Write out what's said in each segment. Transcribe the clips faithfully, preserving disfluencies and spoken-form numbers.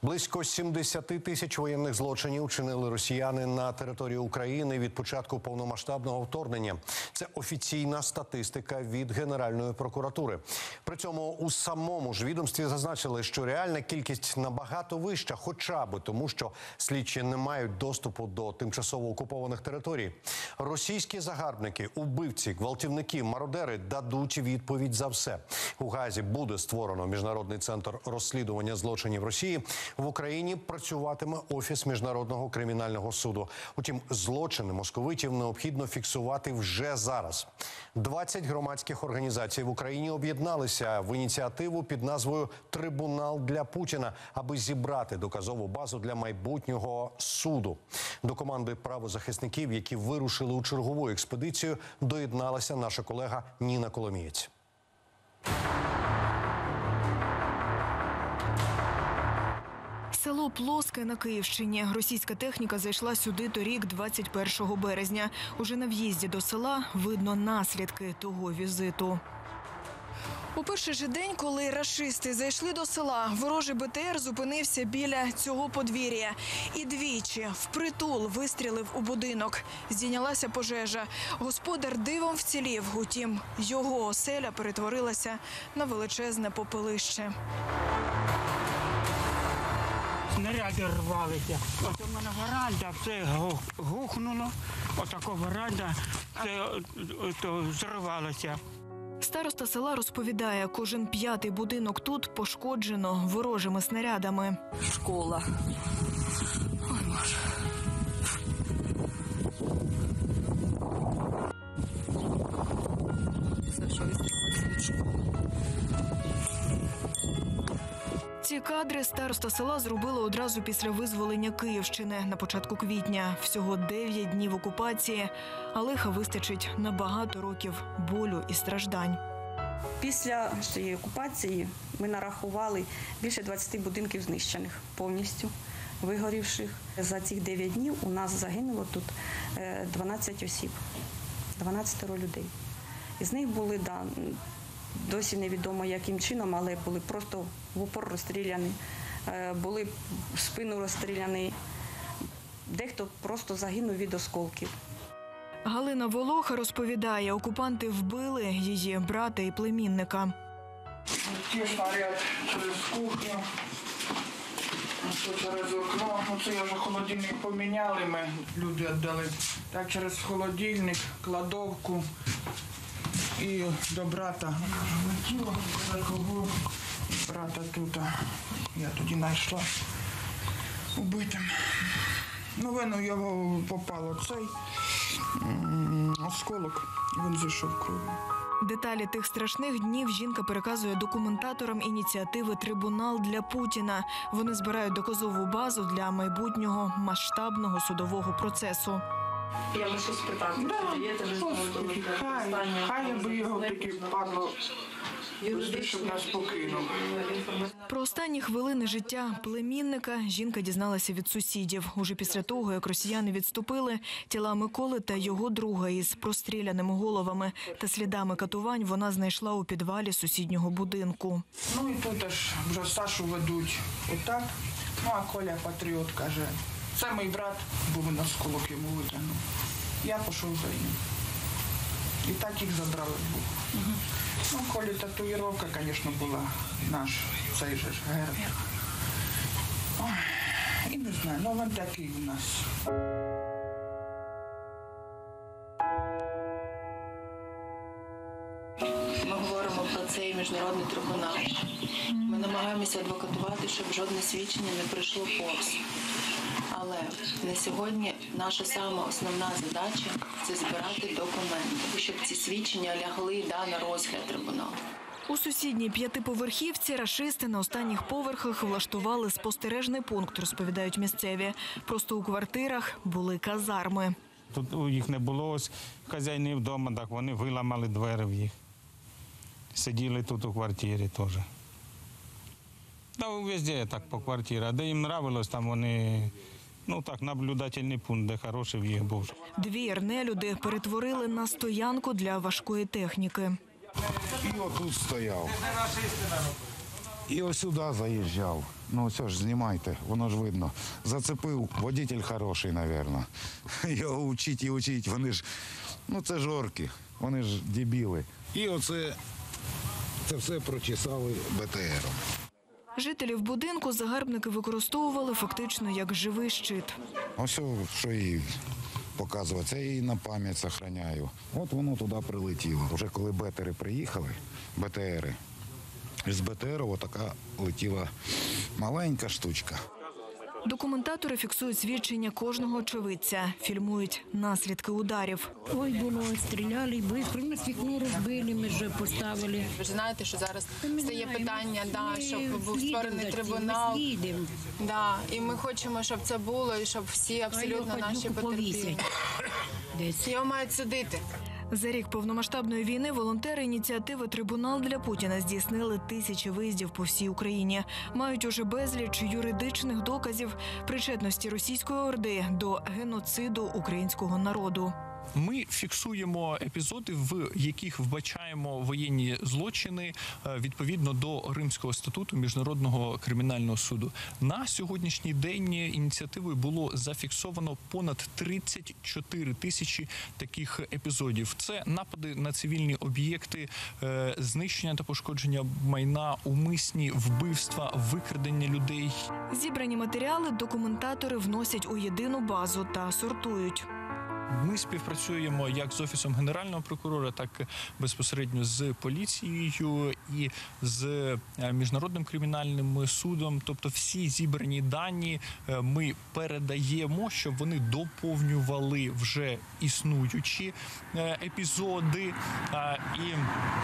Близько сімдесяти тисяч воєнних злочинів чинили росіяни на території України від початку повномасштабного вторгнення. Це офіційна статистика від Генеральної прокуратури. При цьому у самому ж відомстві зазначили, що реальна кількість набагато вища, хоча б тому, що слідчі не мають доступу до тимчасово окупованих територій. Російські загарбники, убивці, гвалтівники, мародери дадуть відповідь за все. У Гаазі буде створено Міжнародний центр розслідування злочинів Росії. В Україні працюватиме Офіс Міжнародного кримінального суду. Утім, злочини московитів необхідно фіксувати вже зараз. двадцять громадських організацій в Україні об'єдналися в ініціативу під назвою «Трибунал для Путіна», аби зібрати доказову базу для майбутнього суду. До команди правозахисників, які вирушили у чергову експедицію, доєдналася наша колега Ніна Коломієць. Село Плоске на Київщині. Російська техніка зайшла сюди торік, двадцять першого березня. Уже на в'їзді до села видно наслідки того візиту. У перший же день, коли рашисти зайшли до села, ворожий Бе Те Ер зупинився біля цього подвір'я. І двічі впритул вистрілив у будинок. Здійнялася пожежа. Господар дивом вцілів, утім, його оселя перетворилася на величезне попелище. Снаряди рвалися. От у мене веранда, все гухнуло, отако веранда, все зривалося. Староста села розповідає, кожен п'ятий будинок тут пошкоджено ворожими снарядами. Школа. Ой, Боже. Все, що відсталося від школи. Ці кадри староста села зробили одразу після визволення Київщини на початку квітня. Всього дев'ять днів окупації, а лиха вистачить на багато років болю і страждань. Після цієї окупації ми нарахували більше двадцяти будинків знищених, повністю вигорівших. За цих дев'ять днів у нас загинуло тут дванадцять осіб, дванадцять людей. Із них були, да, досі невідомо яким чином, але були просто в упор розстріляні, були в спину розстріляні. Дехто просто загинув від осколків. Галина Волоха розповідає, окупанти вбили її брата і племінника. Ті снаряд через кухню, через окно. Оце я вже холодильник поміняли, ми люди віддали. Так через холодильник, кладовку і до брата. Летіло, кого брата тут. Я тоді знайшла убитим. Ну, вину його попало цей осколок, він зійшов кров'ю. Деталі тих страшних днів жінка переказує документаторам ініціативи «Трибунал для Путіна». Вони збирають доказову базу для майбутнього масштабного судового процесу. Я можу спитати, да, чи є те хай, хай я би його таки падло, щоб нас покинув. Про останні хвилини життя племінника жінка дізналася від сусідів. Уже після того, як росіяни відступили, тіла Миколи та його друга із простріляними головами та слідами катувань вона знайшла у підвалі сусіднього будинку. Ну і тут аж вже Сашу ведуть отак. Ну а Коля патріот каже, це мій брат, був на осколок йому витягнув. Я пішов за ним. І так їх забрали двох. Угу. Ну, Колі татуїровка, звісно, була наш, цей же ж герб. Ой, і не знаю, ну він такий у нас. Ми говоримо про цей міжнародний трибунал. Ми намагаємося адвокатувати, щоб жодне свідчення не прийшло повз. Але на сьогодні наша сама основна задача – це збирати документи, щоб ці свідчення лягли да, на розгляд трибуналу. У сусідній п'ятиповерхівці рашисти на останніх поверхах влаштували спостережний пункт, розповідають місцеві. Просто у квартирах були казарми. Тут у їх не було, ось хазяїни вдома, так вони виламали двері в їх. Сиділи тут у квартирі теж. Та везде так по квартирі, а де їм нравилось, там вони, ну так, наблюдательний пункт, де хороший в їх був. Двір нелюди перетворили на стоянку для важкої техніки. І отут стояв. І ось сюди заїжджав. Ну, все ж, знімайте, воно ж видно. Зацепив, водитель хороший, мабуть. Його учить і учить, вони ж, ну це ж орки, вони ж дебіли. І оце, це все прочесали Б Т Ром. Жителів будинку загарбники використовували фактично як живий щит. Ось що їй показувати, це я її на пам'ять зберігаю. От воно туди прилетіло. Вже коли бетери приїхали, Б Т Ери, з Б Т Еру отака летіла маленька штучка. Документатори фіксують свідчення кожного очевидця, фільмують наслідки ударів. Ой, було, стріляли, швидко, ми вікно розбили, ми вже поставили. Ви ж знаєте, що зараз Ми стає знаємо, питання, да, ми щоб був слідимо створений за цим, трибунал. ми слідимо. Да, і ми хочемо, щоб це було, і щоб всі абсолютно Хай наші його потерпілі. повісять десь. Його мають судити. За рік повномасштабної війни волонтери ініціативи «Трибунал для Путіна» здійснили тисячі виїздів по всій Україні. Мають уже безліч юридичних доказів причетності російської орди до геноциду українського народу. Ми фіксуємо епізоди, в яких вбачаємо воєнні злочини відповідно до Римського статуту Міжнародного кримінального суду. На сьогоднішній день ініціативою було зафіксовано понад тридцять чотири тисячі таких епізодів. Це напади на цивільні об'єкти, знищення та пошкодження майна, умисні вбивства, викрадення людей. Зібрані матеріали документатори вносять у єдину базу та сортують. Ми співпрацюємо як з Офісом Генерального прокурора, так безпосередньо з поліцією і з Міжнародним кримінальним судом. Тобто всі зібрані дані ми передаємо, щоб вони доповнювали вже існуючі епізоди. І,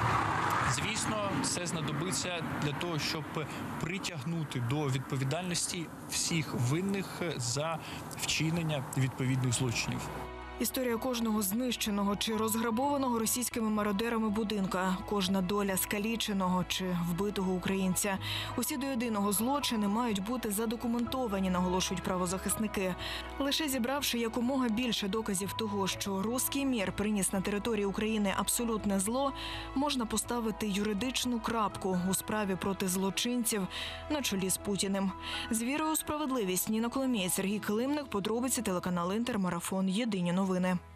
звісно, це знадобиться для того, щоб притягнути до відповідальності всіх винних за вчинення відповідних злочинів. Історія кожного знищеного чи розграбованого російськими мародерами будинка, кожна доля скаліченого чи вбитого українця. Усі до єдиного злочини мають бути задокументовані, наголошують правозахисники. Лише зібравши якомога більше доказів того, що руський мір приніс на території України абсолютне зло, можна поставити юридичну крапку у справі проти злочинців на чолі з Путіним. З вірою у справедливість Ніна Коломієць, Сергій Килимник, подробиці, телеканал Інтер, Марафон, Єдині новини.